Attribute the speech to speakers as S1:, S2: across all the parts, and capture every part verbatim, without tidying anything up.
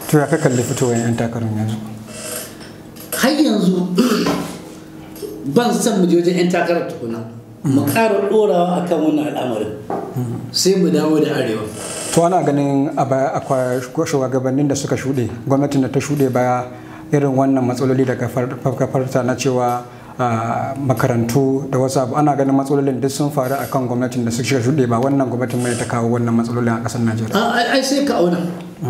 S1: to ya ka kalli fitowar yan takarar yanzu?
S2: Har yanzu ban san mu je wajen yan takarar tukuna mu ƙara ɗorawa akan wannan al'amarin sai mu dawo da arewa.
S1: To ana ganin a baya akwai shugabannin da suka shuɗe, gwamnatin da ta shuɗe baya irin wannan matsaloli daga farta na cewa makarantu da wasu abu, ana ganin matsalolin duk sun faru akan gwamnatin da suka shuɗe ba wannan gwamnatin mai ta kawo wannan matsalolin a ƙasar Najeriya.
S2: Ai sai ka auna.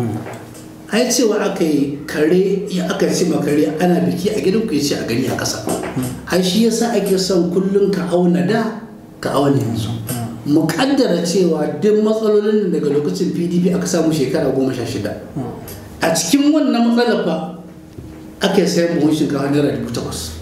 S2: Ai cewa aka yi kare ya aka ce makare ana biki a gidan ku ya ce a gani a ƙasa. Ai shi yasa ake son kullum ka auna da ka auna yanzu. Mu kaddara cewa duk matsalolin daga lokacin P D P aka samu shekara goma sha shida. A cikin wannan matsalar fa aka sayan buhun shinkafa naira dubu takwas.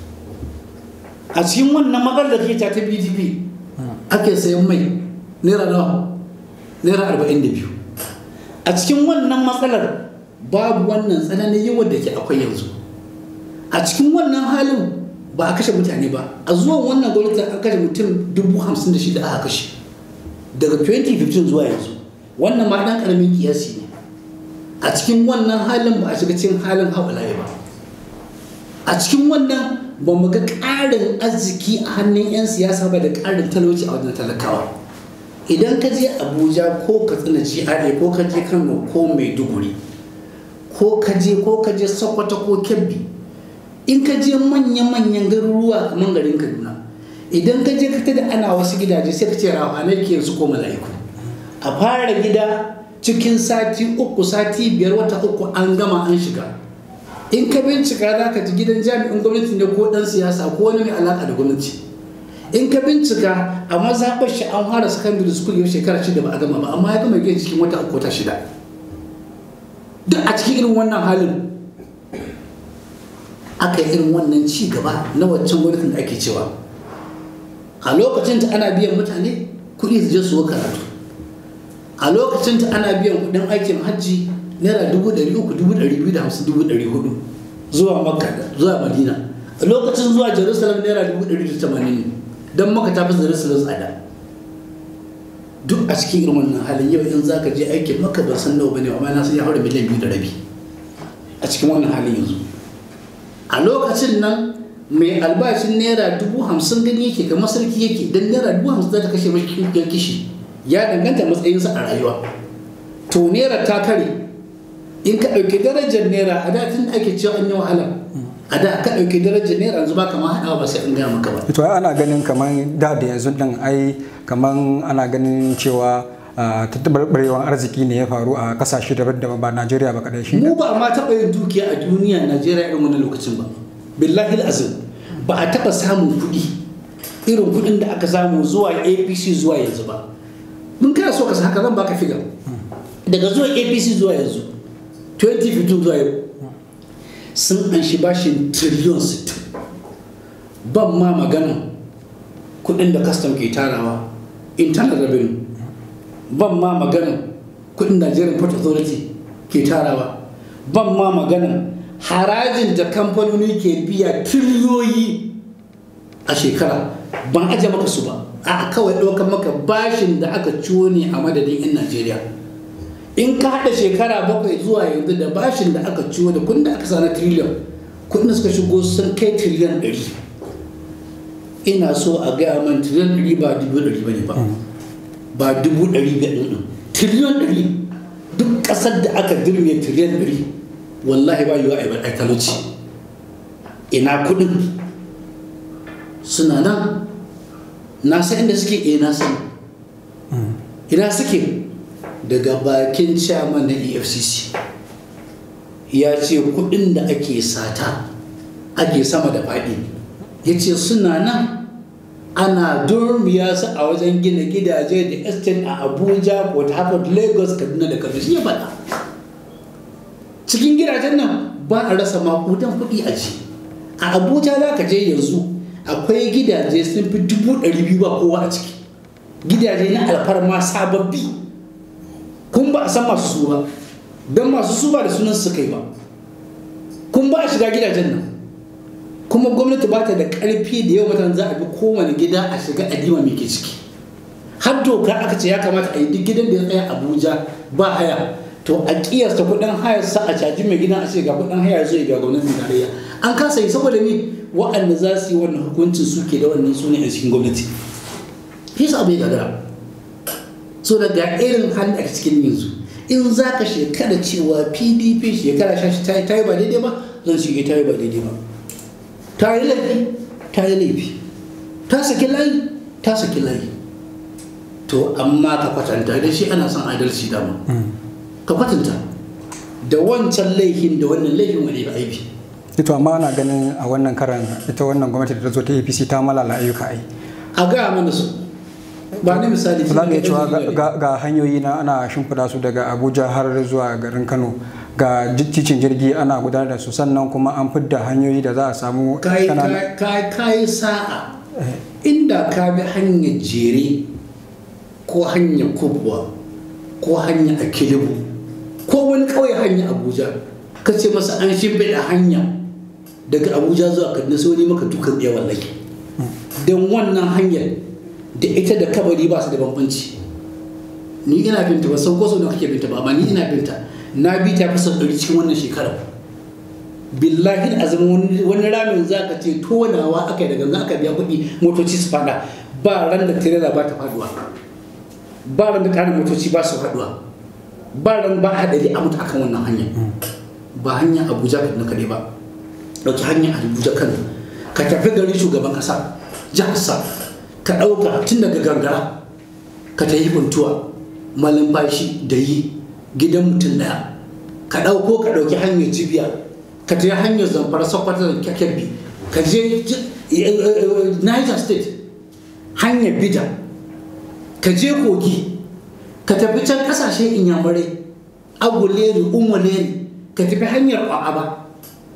S2: A cikin wannan matsalar da ke ta P D P ake sayan mai naira nawa naira arba'in da biyu. A cikin wannan matsalar babu wannan tsananin yawan da ke akwai yanzu. A cikin wannan halin ba a kashe mutane ba, a zuwan wannan gwamnati an kashe mutum dubu hamsin da shida aka kashe daga twenty fifteen zuwa yanzu. Wannan ma ɗan ƙaramin kiyasi ne. A cikin wannan halin ba a shiga cikin halin haɓalaye ba. A cikin wannan ba mu ga ƙarin arziki a hannun 'yan siyasa ba da ƙarin talauci a wajen talakawa. Idan ka je Abuja ko Katsina G R A ko ka je Kano ko Maiduguri ko ka je ko ka je Sokoto ko Kebbi, in ka je manya-manyan garuruwa kamar garin Kaduna, idan ka je ka tada ana wasu gidaje sai ka ce rafanai ke su ko mala'iku. A fara gida cikin sati uku sati biyar wata uku an gama an shiga. In ka bincika za ka ji gidan jami'in gwamnati ne ko ɗan siyasa ko wani mai alaƙa da gwamnati. In ka bincika a mazaɓar shi an fara secondary school yau shekara shida ba a gama ba, amma ya gama gina cikin wata uku wata shida. Duk a cikin irin wannan halin aka yi irin wannan ci gaba na waccan gwamnatin da ake cewa a lokacin ta ana biyan mutane kuɗi su je su karatu, a lokacin ta ana biyan kuɗin aikin hajji naira dubu ɗari uku dubu ɗari biyu da hamsin dubu ɗari hudu zuwa makka zuwa madina, a lokacin zuwa jerusalem naira dubu ɗari da tamanin don maka ta fi jerusalem tsada. Duk a cikin irin wannan halin yau in za ka je aikin maka ban san nawa bane amma na san ya haura miliyan biyu da rabi a cikin wannan halin yanzu. A lokacin nan mai albashin naira dubu hamsin gani yake kamar sarki yake don naira dubu hamsin za ta kashe mashi kishi, ya danganta matsayinsa a rayuwa. To naira ta kare, in ka ɗauki darajar naira a da tun ake cewa an yi wahala, a da ka ɗauki darajar naira yanzu ba kamar haɗawa ba sai an gaya maka ba.
S1: To ana ganin kamar da da yanzu ɗin ai kamar ana ganin cewa tattabarbarewar arziki ne ya faru a kasashe daban-daban ba Najeriya ba kadai. Shi
S2: mu ba ma taɓa yin dukiya a duniya Najeriya irin wannan lokacin ba, billahi azim ba a taɓa samun kuɗi irin kuɗin da aka samu zuwa A P C zuwa yanzu ba. Mun kana so ka san haka zan baka figa daga zuwa A P C zuwa yanzu twenty fifteen zuwa yau sun an shi bashin triliyon sittin. Ban ma magana kuɗin da custom ke tarawa internal revenue, ban ma magana kudin Nigerian Port Authority ke tarawa, ban ma magana harajin da kamfanoni ke biya triliyoyi a shekara, ban aje maka su ba, a kawai ɗaukar maka bashin da aka ciwo ne a madadin 'yan Najeriya. In ka haɗa shekara bakwai zuwa yanzu da bashin da aka ciwo da kudin da aka sa na triliyon, kudin da suka shigo sun kai triliyon ɗari. Ina so a gaya man triliyon ɗari ba dubu ɗari ba ne ba. Ba dubu ɗari biyar ɗin triliyon ɗari. Duk ƙasar da aka dirme triliyon ɗari wallahi ba yiwa a talauci. Ina kuɗin suna nan, na san inda suke, eh na sani. Ina suke daga bakin chairman na E F C C ya ce kuɗin da ake sata ake sama da faɗi, ya ce suna nan ana durmiya su a wajen gina gidaje da estate a Abuja, Port Harcourt, Lagos, Kaduna da Kano. Shi ya faɗa. Cikin gidajen nan ba a rasa makudan kuɗi a ji. A Abuja za ka je yanzu akwai gidaje sun fi dubu ɗari biyu ba kowa a ciki, gidaje na alfarma sababbi, kun ba a san masu su ba don masu su ba da sunan su kai ba, kun ba a shiga gidajen nan, kuma gwamnati ba ta da ƙarfi da yau mutane za a bi kowane gida a shiga adima mai ke ciki. Har doka aka ce ya kamata a yi duk gidan da ya tsaya Abuja ba haya to a kiyasta kudin hayar sa a caji mai gidan a ce ga kudin hayar zai ga gwamnatin tarayya an kasa yi saboda ni waɗanda za su yi wannan hukuncin suke da wannan su ne a cikin gwamnati shi sa bai gagara so daga irin halin a cikin yanzu in za ka shekara cewa P D P shekara shashi ta yi ba daidai ba zan shige ta yi ba daidai ba ta yi laifi ta yi laifi ta saki layi ta saki layi to amma ka kwatanta da shi ana son adalci dama ka kwatanta da wancan laifin da wannan laifin wani ba aibi
S1: ito amma ana ganin a wannan karan ita wannan gwamnati da ta zo ta A P C ta malala ayyuka ai
S2: a ga mana su ba ni misali
S1: za mu iya cewa ga hanyoyi na ana shimfiɗa su daga Abuja har zuwa garin Kano ga titin jirgi ana gudanar da su sannan kuma an fidda hanyoyi da za a samu
S2: kai kai sa'a inda ka bi hanyar jere ko hanyar kubwa ko hanyar akilibu ko wani kawai hanyar Abuja ka ce masa an shimfiɗa hanya daga Abuja zuwa Kaduna sai wani maka dukan ɗaya wallahi don wannan hanyar da ita da kabari ba su da bambanci ni ina binta ba sau ko sau da kake binta ba amma ni ina binta na bi ta fi sau ɗari cikin wannan shekarar billahi azumin wani ramin za ka ce tonawa aka yi da gangan aka biya kuɗi motoci su fada ba ran da tirela ba ta faduwa ba ran da ƙarin motoci ba su faduwa ba ran ba haɗari a mutu akan wannan hanya ba hanya Abuja kan kaɗai ba ɗauki hanya Abuja kan ka tafi gari shugaban ƙasa jihar sa ka ɗauka tun daga gangara ka ta yi buntuwa malumfashi da yi gidan mutum ɗaya ka ɗauko ka ɗauki hanyar jibiya ka je hanyar zamfara sokoto da kyakkyabbi ka je Niger State hanyar bida ka je kogi ka tafi can ƙasashen inyamurai aguleri umaleri ka tafi hanyar ƙwa'aba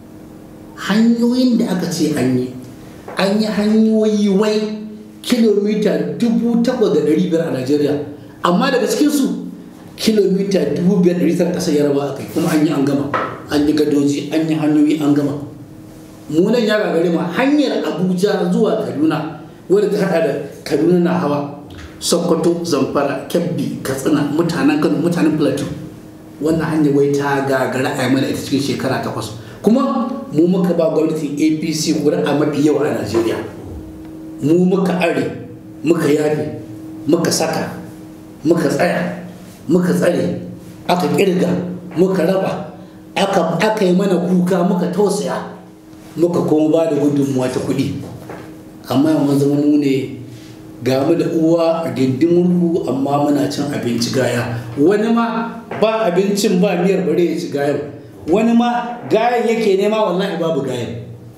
S2: hanyoyin da aka ce an yi an yi hanyoyi wai kilomita dubu takwas da ɗari biyar a Najeriya amma daga cikinsu kilomita dubu biyar ɗari tara ƙasar Yarbawa aka yi kuma an yi an gama an yi gadoji an yi hanyoyi an gama munan ya gagare ma hanyar Abuja zuwa Kaduna wadda ta haɗa da Kaduna na hawa Sokoto Zamfara Kebbi Katsina mutanen Kano mutanen Plateau wannan hanyar wai ta gagara a mana ita cikin shekara takwas kuma mu muka ba gwamnatin A P C ƙuri'a mafi yawa a Najeriya mu muka are muka yafe muka saka muka tsaya muka tsare aka kirga muka raba aka aka yi mana kuka muka tausaya muka kuma ba da gudunmuwa ta kuɗi amma mun zama mu ne ga mu da uwa a gindin murhu amma muna cin abinci gaya wani ma ba abincin ba miyar bare ya ci gayan wani ma gayan yake nema wallahi babu gayan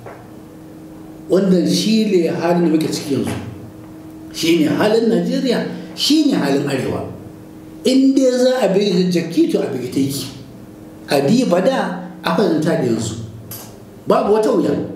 S2: wannan shi ne halin da muke ciki yanzu shi ne halin Najeriya shi ne halin Arewa in dai za a bi jaki to a bi ta yi a diba da aka zanta da yanzu babu wata wuya